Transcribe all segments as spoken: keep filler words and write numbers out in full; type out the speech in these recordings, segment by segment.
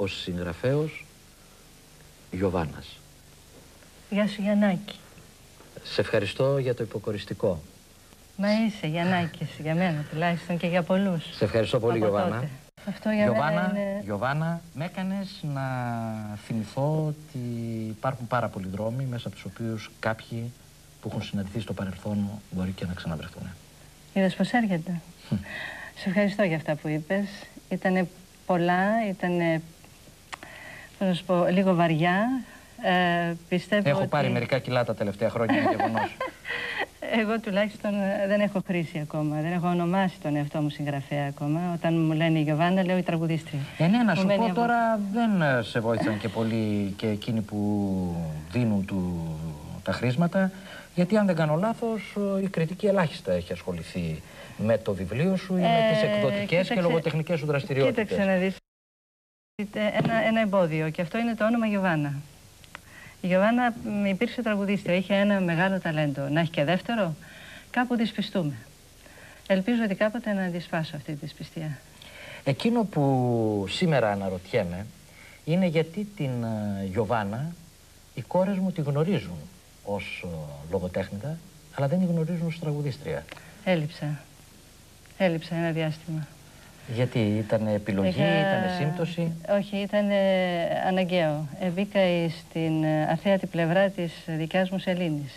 ο συγγραφέος Γιωβάνας. Γεια σου Γιαννάκη. Σε ευχαριστώ για το υποκοριστικό. Μα είσαι Γιαννάκης, για μένα τουλάχιστον και για πολλούς. Σε ευχαριστώ πολύ Γιωβάνα. Αυτό για Γιωβάνα, μένα είναι... Γιωβάνα, με έκανες να θυμηθώ ότι υπάρχουν πάρα πολλοί δρόμοι μέσα από τους οποίους κάποιοι που έχουν συναντηθεί στο παρελθόν μπορεί και να ξαναβρεθούν. Είδες πως έρχεται. Σε ευχαριστώ για αυτά που είπες. Ήτανε πολλά, ήτανε, πώς να σου πω, λίγο βαριά. Ε, πιστεύω έχω ότι... πάρει μερικά κιλά τα τελευταία χρόνια, είναι γεγονός. Εγώ τουλάχιστον δεν έχω χρήσει ακόμα. Δεν έχω ονομάσει τον εαυτό μου συγγραφέα ακόμα. Όταν μου λένε η Γιωβάνα, λέω η τραγουδίστρια. Ε, ναι, να σου πω εγώ... τώρα, δεν σε βοήθησαν και πολύ και εκείνοι που δίνουν του, τα χρήματα. Γιατί αν δεν κάνω λάθος, η κριτική ελάχιστα έχει ασχοληθεί με το βιβλίο σου ή ε, με τις εκδοτικές κοίταξε, και λογοτεχνικές σου δραστηριότητες. Κοίταξε να δεις. Ένα, ένα εμπόδιο και αυτό είναι το όνομα Γιωβάνα. Η Γιωβάνα υπήρξε τραγουδίστρια, είχε ένα μεγάλο ταλέντο. Να έχει και δεύτερο, κάπου δυσπιστούμε. Ελπίζω ότι κάποτε να αντισπάσω αυτή τη δυσπιστία. Εκείνο που σήμερα αναρωτιέμαι είναι γιατί την Γιωβάνα οι κόρες μου τη γνωρίζουν ως λογοτέχνητα, αλλά δεν τη γνωρίζουν ως τραγουδίστρια. Έλειψα. Έλειψα ένα διάστημα. Γιατί ήταν επιλογή, Είχα... ήταν σύμπτωση? Όχι, ήταν αναγκαίο. Ε, μπήκα στην αθέατη πλευρά της δικιάς μου σελήνης.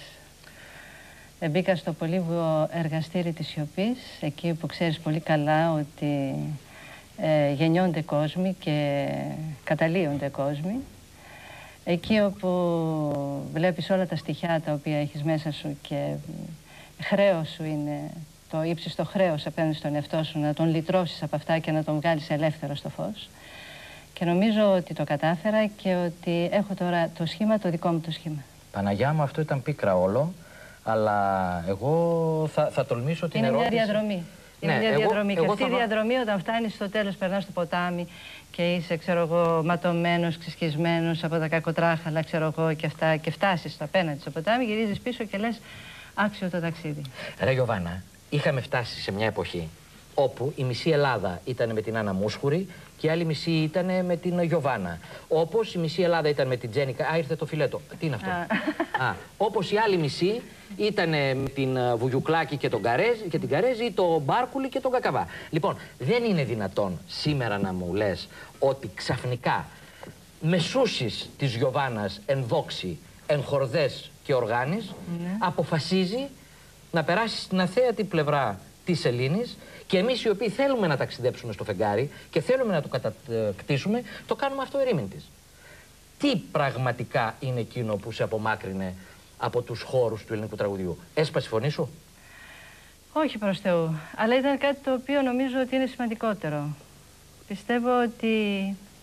Ε, μπήκα στο πολύβουο εργαστήρι της σιωπής, εκεί που ξέρεις πολύ καλά ότι ε, γεννιόνται κόσμοι και καταλύονται κόσμοι. Εκεί όπου βλέπεις όλα τα στοιχεία τα οποία έχεις μέσα σου και χρέος σου είναι το ύψιστο χρέος απέναντι στον εαυτό σου, να τον λυτρώσεις από αυτά και να τον βγάλεις ελεύθερο στο φως. Και νομίζω ότι το κατάφερα και ότι έχω τώρα το σχήμα, το δικό μου το σχήμα. Παναγιά μου, αυτό ήταν πίκρα όλο, αλλά εγώ θα, θα τολμήσω την είναι ερώτηση... Είναι μια διαδρομή. Είναι ναι, μια εγώ, διαδρομή. Εγώ, και αυτή θα... η διαδρομή όταν φτάνεις στο τέλος, περνάς στο ποτάμι και είσαι, ξέρω εγώ, ματωμένος, ξεσκισμένος από τα κακοτράχαλα, ξέρω εγώ, και αυτά, και φτάσεις στο απέναντι στο ποτάμι, γυρίζεις πίσω και λες άξιο το ταξίδι. Ρε Γιωβάνα, είχαμε φτάσει σε μια εποχή όπου η μισή Ελλάδα ήταν με την Άννα Μούσχουρη και η άλλη μισή ήταν με την Γιωβάνα. Όπως η μισή Ελλάδα ήταν με την Τζένικα. Α, ήρθε το φιλέτο. Τι είναι αυτό? Α, όπως η άλλη μισή ήταν με την Βουγιουκλάκη και, τον Καρέζ, και την Καρέζη ή τον Μπάρκουλη και τον Κακαβά. Λοιπόν, δεν είναι δυνατόν σήμερα να μου λες ότι ξαφνικά μεσούσεις της Γιωβάνας εν δόξη, εν χορδές και οργάνης, ναι, αποφασίζει να περάσει στην αθέατη πλευρά της σελήνης και εμείς οι οποίοι θέλουμε να ταξιδέψουμε στο φεγγάρι και θέλουμε να το κατακτήσουμε, το κάνουμε αυτό ερήμην της. Τι πραγματικά είναι εκείνο που σε απομάκρυνε από τους χώρους του ελληνικού τραγουδιού? Έσπασε η φωνή σου? Όχι προς Θεού, αλλά ήταν κάτι το οποίο νομίζω ότι είναι σημαντικότερο. Πιστεύω ότι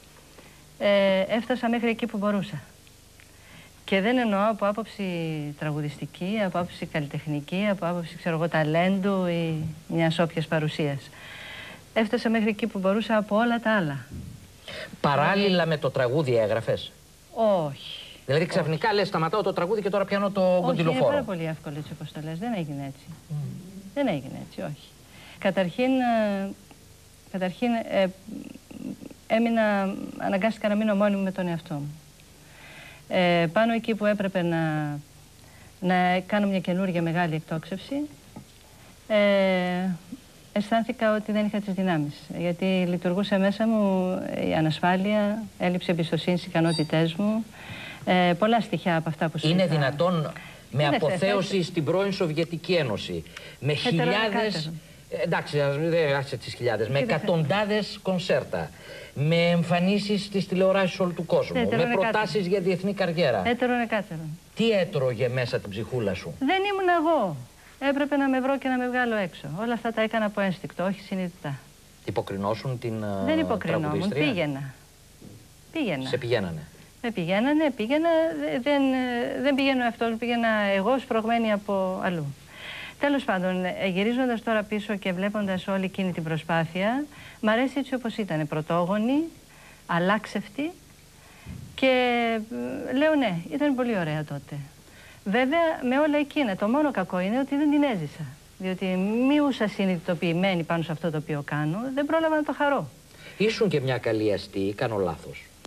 ε, έφτασα μέχρι εκεί που μπορούσα. Και δεν εννοώ από άποψη τραγουδιστική, από άποψη καλλιτεχνική, από άποψη, ξέρω εγώ, ταλέντου ή μιας όποιας παρουσίας. Έφτασα μέχρι εκεί που μπορούσα από όλα τα άλλα. Παράλληλα δηλαδή... με το τραγούδι έγραφες? Όχι. Δηλαδή ξαφνικά όχι. Λες σταματάω το τραγούδι και τώρα πιάνω το κοντιλοφόρο? Όχι, είναι πάρα πολύ εύκολο έτσι όπως το λες. Δεν έγινε έτσι. Mm. Δεν έγινε έτσι, όχι. Καταρχήν, ε, καταρχήν ε, έμεινα, αναγκάστηκα να μείνω μόνη μου με τον εαυτό μου. Ε, πάνω εκεί που έπρεπε να, να κάνω μια καινούργια μεγάλη εκτόξευση, ε, αισθάνθηκα ότι δεν είχα τις δυνάμεις. Γιατί λειτουργούσε μέσα μου η ανασφάλεια, έλλειψη εμπιστοσύνη στις ικανότητές μου, ε, πολλά στοιχεία από αυτά που σου Είναι είχα... δυνατόν με είναι αποθέωση σε... στην πρώην Σοβιετική Ένωση, με χιλιάδες... Εντάξει, δεν άσε τις χιλιάδες, με εκατοντάδες κονσέρτα, με εμφανίσεις στις τηλεοράσεις όλου του κόσμου, έτερον με προτάσεις για διεθνή καριέρα. Έτερον εκάτερον. Τι έτρωγε μέσα την ψυχούλα σου? Δεν ήμουν εγώ. Έπρεπε να με βρω και να με βγάλω έξω. Όλα αυτά τα έκανα από ένστικτο, όχι συνειδητά. Υποκρινώσουν την δεν υποκρινόμουν, πήγαινα. πήγαινα. Σε πηγαίνανε? Με πηγαίνανε, πήγαινα, δεν, δεν πηγαίνω αυτό, πήγαινα εγώ σπρωγμένη από αλλού. Τέλος πάντων, γυρίζοντας τώρα πίσω και βλέποντας όλη εκείνη την προσπάθεια, μ' αρέσει έτσι όπως ήταν, πρωτόγονη, αλλάξευτη και λέω ναι, ήταν πολύ ωραία τότε. Βέβαια, με όλα εκείνα, το μόνο κακό είναι ότι δεν την έζησα. Διότι μείουσα συνειδητοποιημένη πάνω σε αυτό το οποίο κάνω, δεν πρόλαβα να το χαρώ. Ήσουν και μια καλή αστή, κάνω λάθος?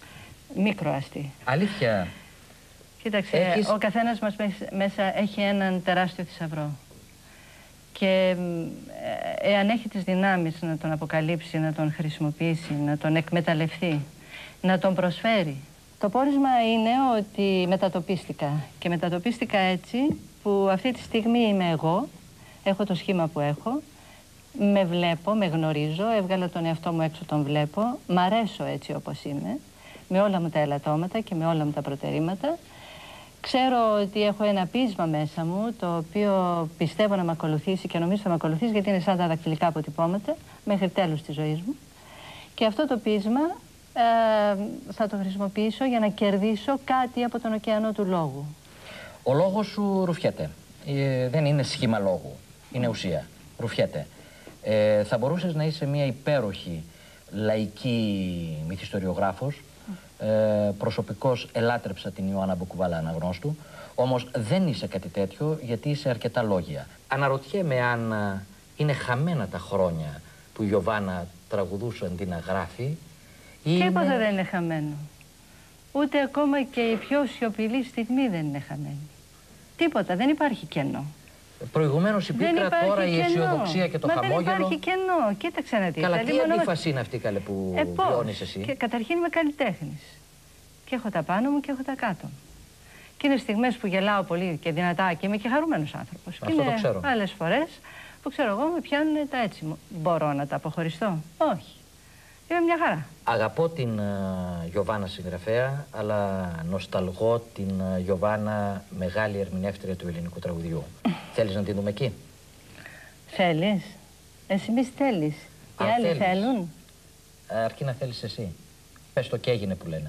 μικροαστή. Αλήθεια. Κοίταξε, Έχεις... ο καθένας μας μέσα έχει έναν τεράστιο θησαυρό. Και ε, εάν έχει τις δυνάμεις να τον αποκαλύψει, να τον χρησιμοποιήσει, να τον εκμεταλλευτεί, να τον προσφέρει. Το πόρισμα είναι ότι μετατοπίστηκα. Και μετατοπίστηκα έτσι που αυτή τη στιγμή είμαι εγώ, έχω το σχήμα που έχω, με βλέπω, με γνωρίζω, έβγαλα τον εαυτό μου έξω, τον βλέπω, μ' αρέσω έτσι όπως είμαι, με όλα μου τα ελαττώματα και με όλα μου τα προτερήματα. Ξέρω ότι έχω ένα πείσμα μέσα μου, το οποίο πιστεύω να με ακολουθήσει και νομίζω θα με ακολουθήσει, γιατί είναι σαν τα δακτυλικά αποτυπώματα, μέχρι τέλους της ζωής μου. Και αυτό το πείσμα ε, θα το χρησιμοποιήσω για να κερδίσω κάτι από τον ωκεανό του λόγου. Ο λόγος σου ρουφιέται. Ε, δεν είναι σχήμα λόγου. Είναι ουσία. Ρουφιέται. Ε, θα μπορούσες να είσαι μια υπέροχη λαϊκή μυθιστοριογράφος. Ε, προσωπικώς ελάτρεψα την Ιωάννα Μπουκουβάλα αναγνώστου, όμως δεν είσαι κάτι τέτοιο γιατί είσαι αρκετά λόγια. Αναρωτιέμαι αν α, είναι χαμένα τα χρόνια που η Ιωβάνα τραγουδούσε αντί να γράφει. Τίποτα είναι... δεν είναι χαμένο. Ούτε ακόμα και η πιο σιωπηλή στιγμή δεν είναι χαμένη. Τίποτα, δεν υπάρχει κενό. Προηγουμένως η πίκρα, τώρα η αισιοδοξία και το Μα χαμόγελο. Δεν υπάρχει κενό. Κοίταξε να δεις. Καλά, δηλαδή, τι μονόμα... αντίφαση είναι αυτή, καλέ, που ε, βιώνεις εσύ. Και καταρχήν είμαι καλλιτέχνης. Και έχω τα πάνω μου και έχω τα κάτω μου. Και είναι στιγμές που γελάω πολύ και δυνατά και είμαι και χαρούμενος άνθρωπος. Αυτό και είναι το ξέρω. άλλες φορές που ξέρω εγώ με πιάνουν τα έτσι. Μπορώ να τα αποχωριστώ? Όχι. Είμαι μια χαρά. Αγαπώ την uh, Ιωβάνα συγγραφέα, αλλά νοσταλγώ την uh, Ιωβάνα μεγάλη ερμηνεύτρια του ελληνικού τραγουδιού. Θέλεις να την δούμε εκεί? Θέλεις? Εσύ μη θέλεις. Οι Αν άλλοι θέλεις. θέλουν. Αρκεί να θέλεις εσύ. Πες το και έγινε που λένε.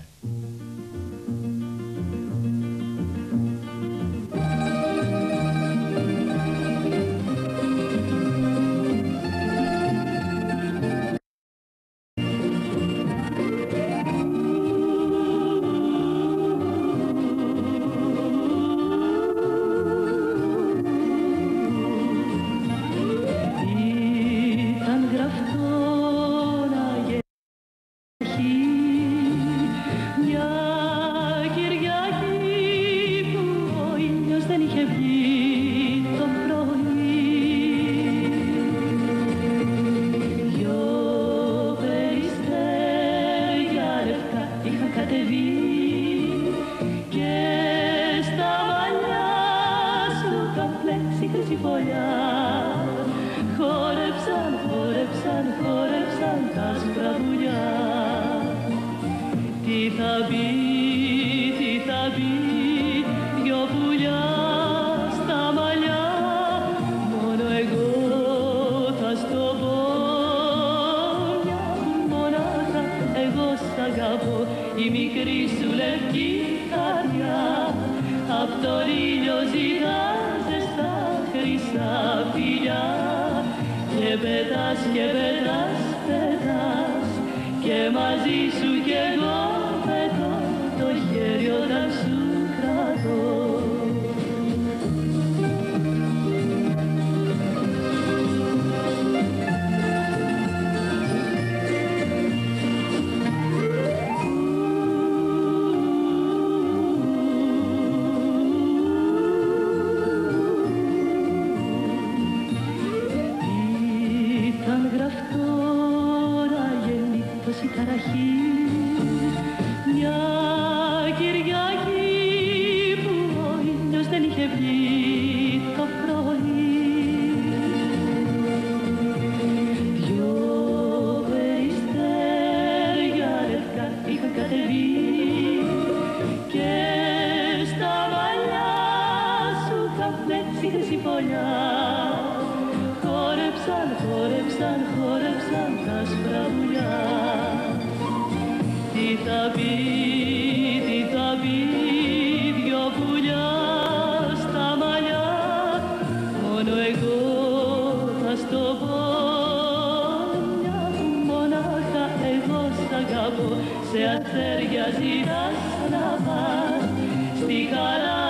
Η μικρή σου λευκή καρδιά απ' το ήλιο ζητάζε στα χρυσά φιλιά και πετάς και πετάς, πετάς και μαζί σου κι εγώ πετώ το χέρι όταν σου κρατώ. Μια Κυριακή που ο ήλιος δεν είχε βγει το πρωί, δυο περιστέρια λευκά είχαν κατεβεί και στα μαλλιά σου καπνέτσι χρυσή φωλιά χόρεψαν, χόρεψαν, χόρεψαν τα άσπρα πουλιά. Τι θα πει, τι θα πει, δυο πουλιά στα μαλλιά, μόνο εγώ θα στο πω, μια μονάχα εγώ σ' αγαπώ, σε αστέρια ζητάς να πας, στη χαρά